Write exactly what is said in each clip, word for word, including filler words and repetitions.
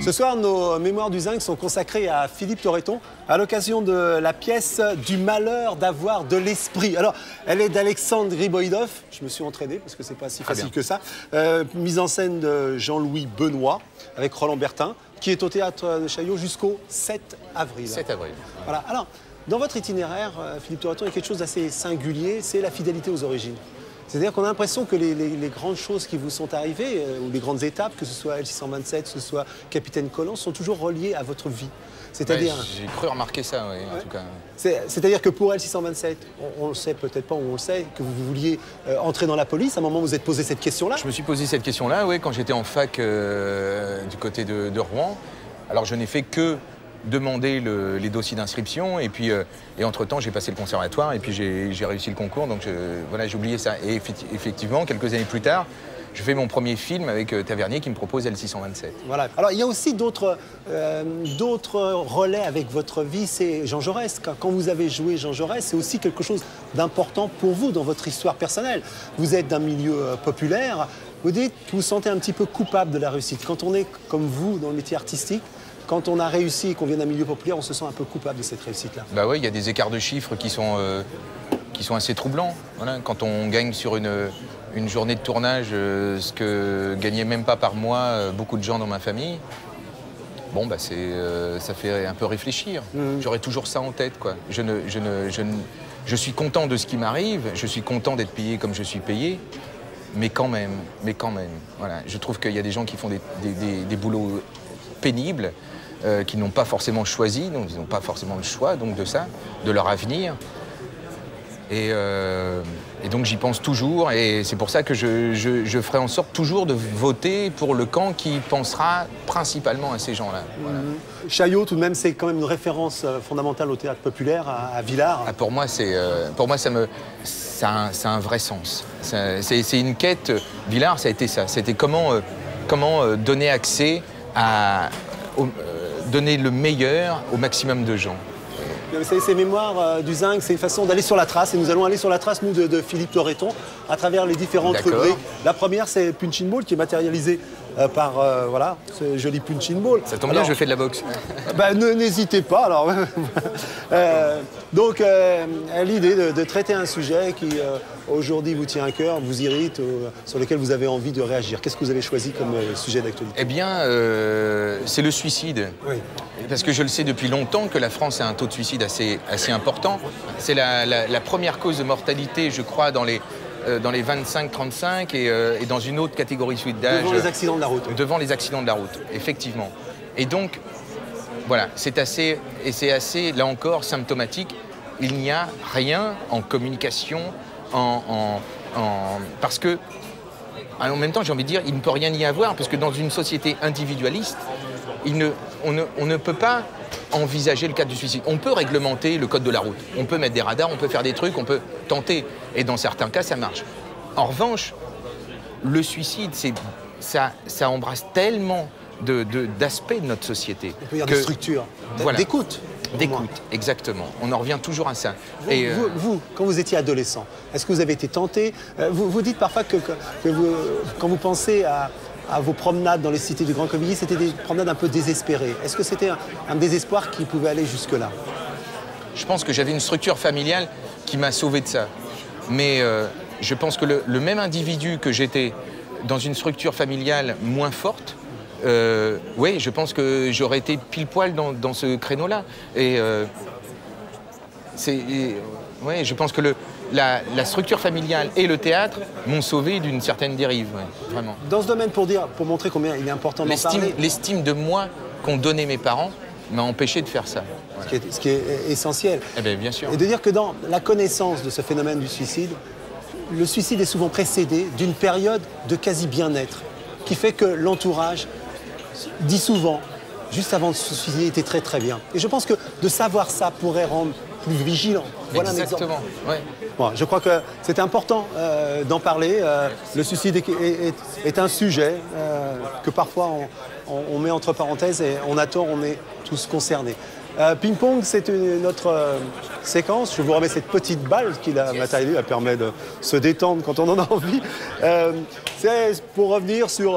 Ce soir, nos mémoires du zinc sont consacrées à Philippe Torreton à l'occasion de la pièce du malheur d'avoir de l'esprit. Alors, elle est d'Alexandre Griboïdov. Je me suis entraîné parce que c'est pas si facile que ça. Euh, mise en scène de Jean-Louis Benoît avec Roland Bertin, qui est au théâtre de Chaillot jusqu'au sept avril. sept avril. Voilà. Alors, dans votre itinéraire, Philippe Torreton, il y a quelque chose d'assez singulier, c'est la fidélité aux origines. C'est-à-dire qu'on a l'impression que les, les, les grandes choses qui vous sont arrivées, euh, ou les grandes étapes, que ce soit L six cent vingt-sept, que ce soit Capitaine Collant, sont toujours reliées à votre vie. C'est-à-dire... Ouais, j'ai cru remarquer ça, oui, en ouais. tout cas. C'est-à-dire que pour L six cent vingt-sept, on, on le sait peut-être pas, ou on le sait, que vous vouliez euh, entrer dans la police. À un moment, vous vous êtes posé cette question-là. Je me suis posé cette question-là, oui, quand j'étais en fac euh, du côté de, de Rouen. Alors, je n'ai fait que demander le, les dossiers d'inscription et puis euh, et entre-temps j'ai passé le conservatoire et puis j'ai réussi le concours, donc je, voilà, j'ai oublié ça. Et effectivement, quelques années plus tard, je fais mon premier film avec euh, Tavernier qui me propose L six cent vingt-sept. Voilà. Alors il y a aussi d'autres euh, d'autres relais avec votre vie, c'est Jean Jaurès. Quand, quand vous avez joué Jean Jaurès, c'est aussi quelque chose d'important pour vous dans votre histoire personnelle. Vous êtes d'un milieu euh, populaire, vous dites que vous vous sentez un petit peu coupable de la réussite. Quand on est comme vous dans le métier artistique, quand on a réussi et qu'on vient d'un milieu populaire, on se sent un peu coupable de cette réussite-là. Bah oui, il y a des écarts de chiffres qui sont, euh, qui sont assez troublants. Voilà. Quand on gagne sur une, une journée de tournage euh, ce que gagnaient même pas par mois euh, beaucoup de gens dans ma famille, bon, bah c'est, euh, ça fait un peu réfléchir. Mmh. J'aurais toujours ça en tête, quoi. Je, ne, je, ne, je, ne, je suis content de ce qui m'arrive, je suis content d'être payé comme je suis payé, mais quand même, mais quand même. Voilà. Je trouve qu'il y a des gens qui font des, des, des, des boulots pénibles, Euh, qui n'ont pas forcément choisi, donc ils n'ont pas forcément le choix donc, de ça, de leur avenir. Et, euh, et donc j'y pense toujours, et c'est pour ça que je, je, je ferai en sorte toujours de voter pour le camp qui pensera principalement à ces gens-là. Voilà. Mmh. Chaillot, tout de même, c'est quand même une référence fondamentale au théâtre populaire, à, à Villars. Ah, pour moi, c'est, euh, pour moi, ça me, ça a, un, ça a un vrai sens. C'est une quête. Villars, ça a été ça. C'était comment, euh, comment euh, donner accès à... Au, donner le meilleur au maximum de gens. Vous savez, ces mémoires euh, du zinc, c'est une façon d'aller sur la trace. Et nous allons aller sur la trace, nous, de, de Philippe Torreton, à travers les différentes rubriques. La première, c'est Punching Ball, qui est matérialisé euh, par, euh, voilà, ce joli Punching Ball. Ça tombe bien, je fais de la boxe. Ben, n'hésitez pas, alors. euh, donc, euh, l'idée de, de traiter un sujet qui, euh, aujourd'hui, vous tient à cœur, vous irrite, euh, sur lequel vous avez envie de réagir. Qu'est-ce que vous avez choisi comme euh, sujet d'actualité? Eh bien, euh, c'est le suicide. Oui. Parce que je le sais depuis longtemps que la France a un taux de suicide assez, assez important. C'est la, la, la première cause de mortalité, je crois, dans les, euh, dans les vingt-cinq trente-cinq et, euh, et dans une autre catégorie d'âge. Devant les accidents de la route. Devant les accidents de la route, effectivement. Et donc, voilà, c'est assez, et c'est assez, là encore, symptomatique. Il n'y a rien en communication, en, en, en, parce que, en même temps, j'ai envie de dire, il ne peut rien y avoir, parce que dans une société individualiste, il ne, on, ne, on ne peut pas envisager le cas du suicide. On peut réglementer le code de la route, on peut mettre des radars, on peut faire des trucs, on peut tenter, et dans certains cas, ça marche. En revanche, le suicide, ça, ça embrasse tellement d'aspects de, de, de notre société. On peut dire que, de structure, voilà, d'écoute. D'écoute, exactement. On en revient toujours à ça. Vous, et vous, euh... vous, quand vous étiez adolescent, est-ce que vous avez été tenté? vous, vous dites parfois que, que, que vous, quand vous pensez à, à vos promenades dans les cités du Grand Comité, c'était des promenades un peu désespérées. Est-ce que c'était un, un désespoir qui pouvait aller jusque-là? Je pense que j'avais une structure familiale qui m'a sauvé de ça. Mais euh, je pense que le, le même individu que j'étais dans une structure familiale moins forte, Euh, oui, je pense que j'aurais été pile poil dans, dans ce créneau-là. Et, euh, et ouais, je pense que le, la, la structure familiale et le théâtre m'ont sauvé d'une certaine dérive, ouais, vraiment. Dans ce domaine, pour dire, pour montrer combien il est important d'en parler. L'estime de moi qu'ont donné mes parents m'a empêché de faire ça. Ouais. Ce, qui est, ce qui est essentiel. Eh bien, bien sûr. Et de dire que dans la connaissance de ce phénomène du suicide, le suicide est souvent précédé d'une période de quasi bien-être, qui fait que l'entourage dit souvent, juste avant de se suicider, était très très bien. Et je pense que de savoir ça pourrait rendre plus vigilant. Voilà. Exactement. Un exemple. Ouais. Bon, je crois que c'est important euh, d'en parler. Euh, le suicide est, est, est un sujet euh, que parfois on, on, on met entre parenthèses et on a tort, on est tous concernés. Euh, Ping-pong, c'est notre euh, séquence. Je vous remets cette petite balle qui la matérialisée, elle permet de se détendre quand on en a envie. Euh, c'est pour revenir sur... Euh,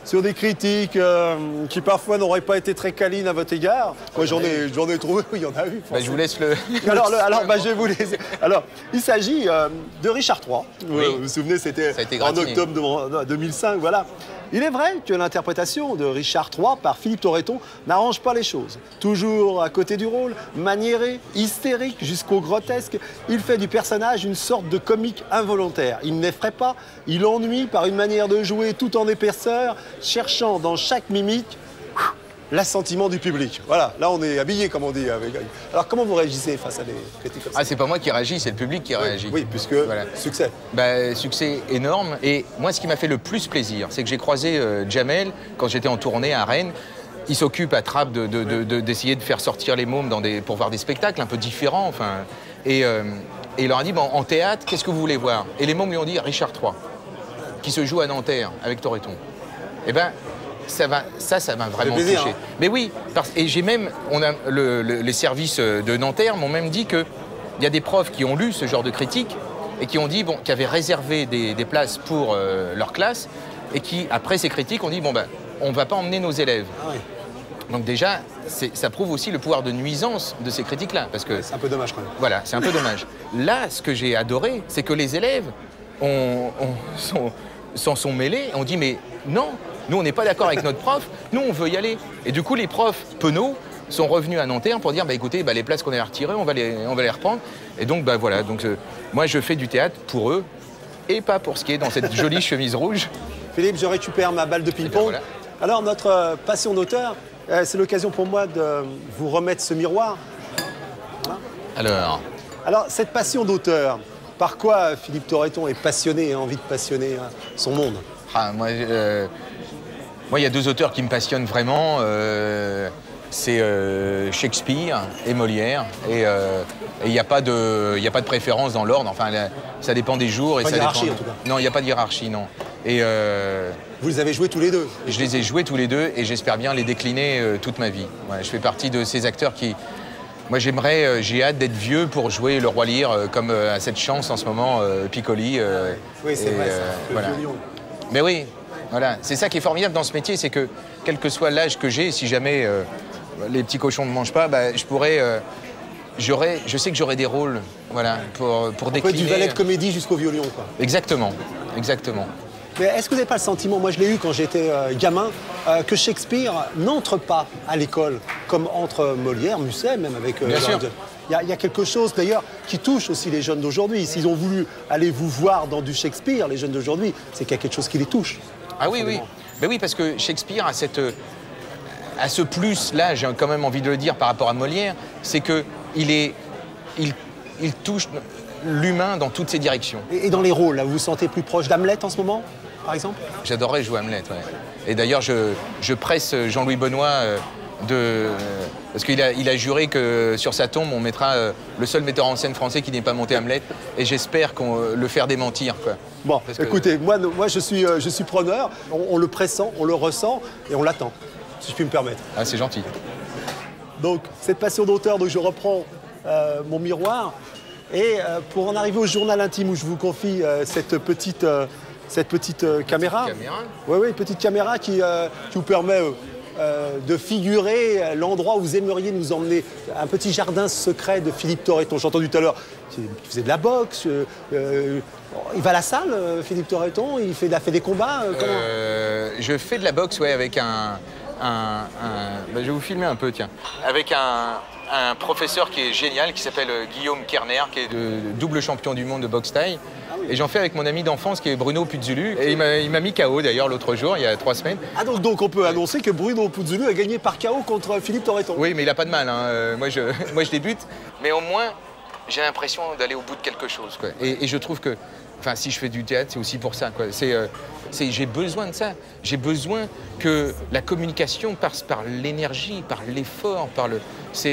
sur des critiques euh, qui parfois n'auraient pas été très câlines à votre égard. Moi, j'en ai, j'en ai trouvé, il y en a eu. Bah, je vous laisse le... Alors, le, alors bah, je vais vous laisser. Alors, il s'agit euh, de Richard trois. Oui. Vous vous souvenez, c'était en gratiné. octobre deux mille cinq, voilà. Il est vrai que l'interprétation de Richard trois par Philippe Torreton n'arrange pas les choses. Toujours à côté du rôle, maniéré, hystérique jusqu'au grotesque, il fait du personnage une sorte de comique involontaire. Il n'effraie pas, il ennuie par une manière de jouer tout en épaisseur, cherchant dans chaque mimique l'assentiment du public. Voilà, là on est habillé comme on dit. Avec... Alors comment vous réagissez face à des critiques comme ça? Ah, c'est pas moi qui réagis, c'est le public qui oui, réagit. Oui, puisque voilà. Succès. Bah, succès énorme. Et moi, ce qui m'a fait le plus plaisir, c'est que j'ai croisé euh, Jamel quand j'étais en tournée à Rennes. Il s'occupe à Trappes de, de, de, de, d'essayer de faire sortir les mômes dans des, pour voir des spectacles un peu différents. Enfin, et, euh, et il leur a dit, bon, en théâtre, qu'est-ce que vous voulez voir? Et les mômes lui ont dit Richard trois, qui se joue à Nanterre avec Torreton. Eh ben, ça va, ça, ça m'a vraiment plaisir, touché. Hein. Mais oui, parce, et j'ai même, on a le, le, les services de Nanterre m'ont même dit que il y a des profs qui ont lu ce genre de critiques et qui ont dit, bon, qui avaient réservé des, des places pour euh, leur classe et qui, après ces critiques, ont dit, bon ben, on va pas emmener nos élèves. Ah oui. Donc déjà, ça prouve aussi le pouvoir de nuisance de ces critiques-là, parce que c'est un peu dommage quand même. Voilà, c'est un peu dommage. Là, ce que j'ai adoré, c'est que les élèves ont, ont, sont, s'en sont mêlés. On dit mais non, nous on n'est pas d'accord avec notre prof, nous on veut y aller. Et du coup, les profs penauds sont revenus à Nanterre pour dire bah écoutez, bah, les places qu'on a retirées, on va les, on va les reprendre. Et donc bah voilà, donc euh, moi je fais du théâtre pour eux et pas pour ce qui est dans cette jolie chemise rouge. Philippe, je récupère ma balle de ping-pong. Voilà. Alors notre euh, passion d'auteur, euh, c'est l'occasion pour moi de vous remettre ce miroir. Hein? Alors. Alors cette passion d'auteur, par quoi Philippe Torreton est passionné et a envie de passionner hein, son monde? Ah, moi, euh, moi, il y a deux auteurs qui me passionnent vraiment. Euh, c'est euh, Shakespeare et Molière. Et il euh, n'y a, a pas de préférence dans l'ordre. Enfin, là, ça dépend des jours. Pas et de ça hiérarchie dépend... en tout cas. Non, il n'y a pas de hiérarchie, non. Et euh, vous les avez joués tous les deux? Je les ai joués tous les deux et j'espère bien les décliner euh, toute ma vie. Ouais, je fais partie de ces acteurs qui... Moi, j'aimerais, euh, j'ai hâte d'être vieux pour jouer le Roi Lear, euh, comme euh, à cette chance en ce moment, euh, Piccoli. Euh, oui, c'est vrai, ça, euh, le voilà. violon. Mais oui, voilà. C'est ça qui est formidable dans ce métier, c'est que, quel que soit l'âge que j'ai, si jamais euh, les petits cochons ne mangent pas, bah, je pourrais... Euh, j'aurais, je sais que j'aurai des rôles, voilà, pour, pour décliner... Du valet de comédie jusqu'au violon, quoi. Exactement, exactement. Mais est-ce que vous n'avez pas le sentiment, moi je l'ai eu quand j'étais euh, gamin, euh, que Shakespeare n'entre pas à l'école, comme entre Molière, Musset, même avec... Euh, Bien sûr. Il y, y a quelque chose d'ailleurs qui touche aussi les jeunes d'aujourd'hui. S'ils ont voulu aller vous voir dans du Shakespeare, les jeunes d'aujourd'hui, c'est qu'il y a quelque chose qui les touche. Ah oui, oui. Ben oui, parce que Shakespeare a, cette, a ce plus-là, j'ai quand même envie de le dire par rapport à Molière, c'est qu'il est, il, il touche l'humain dans toutes ses directions. Et, et dans les rôles, là, vous vous sentez plus proche d'Hamlet en ce moment, par exemple? J'adorerais jouer Hamlet, ouais. Et d'ailleurs, je, je presse Jean-Louis Benoît euh, de... Euh, parce qu'il a, il a juré que sur sa tombe, on mettra euh, le seul metteur en scène français qui n'ait pas monté Hamlet. Et j'espère qu'on euh, le faire démentir, quoi. Bon, parce écoutez, que... moi, moi je, suis, euh, je suis preneur. On, on le pressent, on le ressent et on l'attend, si je puis me permettre. Ah, c'est gentil. Donc, cette passion d'auteur, donc je reprends euh, mon miroir. Et euh, pour en arriver au journal intime où je vous confie euh, cette petite, euh, cette petite euh, caméra. Petite caméra. Oui, oui, petite caméra qui, euh, qui vous permet euh, euh, de figurer l'endroit où vous aimeriez nous emmener. Un petit jardin secret de Philippe Torreton. J'ai entendu tout à l'heure qu'il faisait de la boxe. Euh, euh, il va à la salle, euh, Philippe Torreton. Il fait, il a fait des combats. Euh, comment euh, je fais de la boxe, ouais, avec un... un, un... Ben, je vais vous filmer un peu, tiens. Avec un... un professeur qui est génial, qui s'appelle Guillaume Kerner, qui est de double champion du monde de boxe thaï. Ah oui. Et j'en fais avec mon ami d'enfance qui est Bruno Puzzulu. Et il m'a mis K O d'ailleurs l'autre jour, il y a trois semaines. Ah donc, donc on peut annoncer que Bruno Puzzulu a gagné par K O contre Philippe Torreton. Oui, mais il n'a pas de mal. Hein. Moi, je, moi, je débute. Mais au moins, j'ai l'impression d'aller au bout de quelque chose, quoi. Et, et je trouve que, enfin, si je fais du théâtre, c'est aussi pour ça, quoi. C'est... Euh, j'ai besoin de ça. J'ai besoin que la communication passe par l'énergie, par l'effort, par le...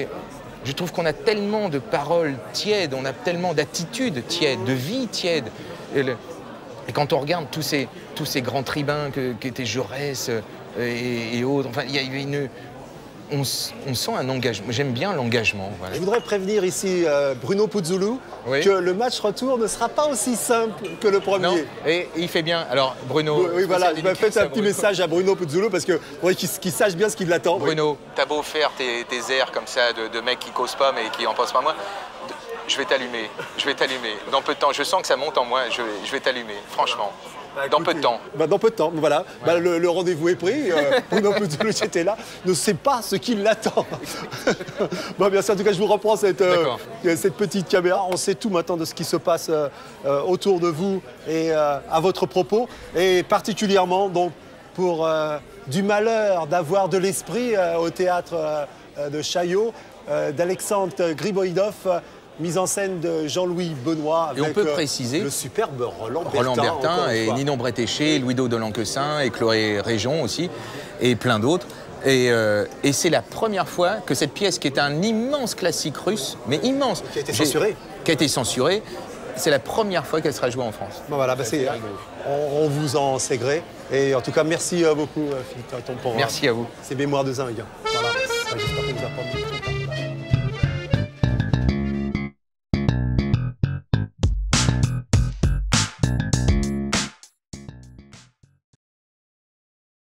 Je trouve qu'on a tellement de paroles tièdes, on a tellement d'attitudes tièdes, de vie tiède. Et, le... et quand on regarde tous ces, tous ces grands tribuns que, qui étaient Jaurès et, et autres, enfin, il y a une... on, on sent un engagement. J'aime bien l'engagement. Voilà. Je voudrais prévenir ici euh, Bruno Puzzulu oui. que le match retour ne sera pas aussi simple que le premier. Non, et, et il fait bien. Alors Bruno... Oui, voilà, je faites un petit Bruno. message à Bruno Puzzulu parce que ouais, qu'il qu sache bien ce qui l'attend. Bruno, oui. T'as beau faire tes, tes airs comme ça de, de mec qui cause pas mais qui en pense pas moins, je vais t'allumer, je vais t'allumer. Dans peu de temps, je sens que ça monte en moi, je, je vais t'allumer, franchement. Bah, dans écoutez, peu de temps. Bah, dans peu de temps, voilà. Ouais. Bah, le, le rendez-vous est pris. Euh, Bruno Puzzulu était là, ne sait pas ce qui l'attend. Bon, bien sûr, en tout cas, je vous reprends cette, euh, cette petite caméra. On sait tout maintenant de ce qui se passe euh, autour de vous et euh, à votre propos. Et particulièrement donc, pour euh, du malheur d'avoir de l'esprit euh, au théâtre euh, de Chaillot, euh, d'Alexandre Griboïdov. Mise en scène de Jean-Louis Benoît avec et on peut préciser le superbe Roland Bertin, Roland Bertin et Ninon Bretéché, Louis-Do de Lanquessin et Chloé Région aussi, et plein d'autres. Et, euh, et c'est la première fois que cette pièce, qui est un immense classique russe, mais immense, qui a été censurée, qui a été censurée, c'est la première fois qu'elle sera jouée en France. Bon, voilà, bah c'est, on, on vous en sait gré. Et en tout cas, merci beaucoup, Philippe Tarleton, pour merci à vous. ces mémoires de zinc. Voilà.